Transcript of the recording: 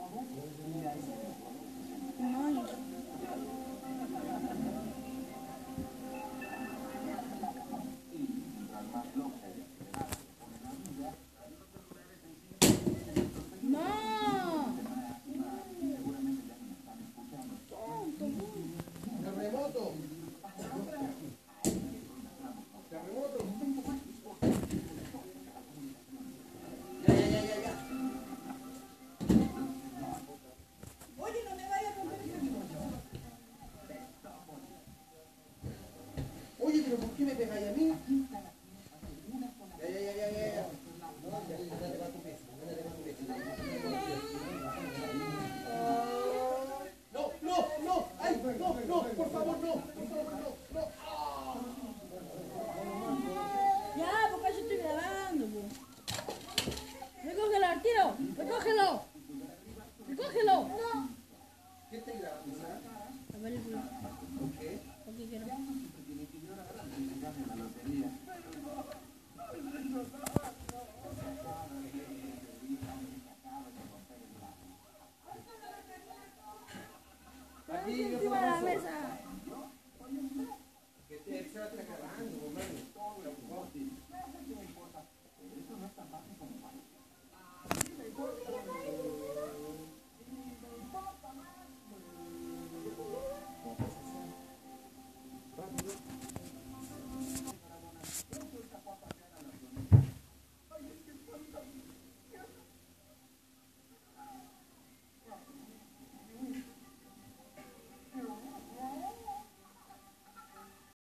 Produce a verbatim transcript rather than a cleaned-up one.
No. No. Tonto, Terremoto. Terremoto. Ya, ya, ya, ya, ya. Oye, no me vayas a romper ese bizcocho. Oye, pero ¿por qué me pegáis a mí? Ya, ya, ya, ya, ya, ya. Dale, va tu peso, dale, va tu peso. No, no, no, ay, no, no, por favor, no, por favor, no, no. ya, porque yo estoy grabando, pues. Recógelo al tiro, recógelo. Recógelo. No. ¿Qué te grabando, Sara? La película. ¿Por qué? ¿Por qué quiero?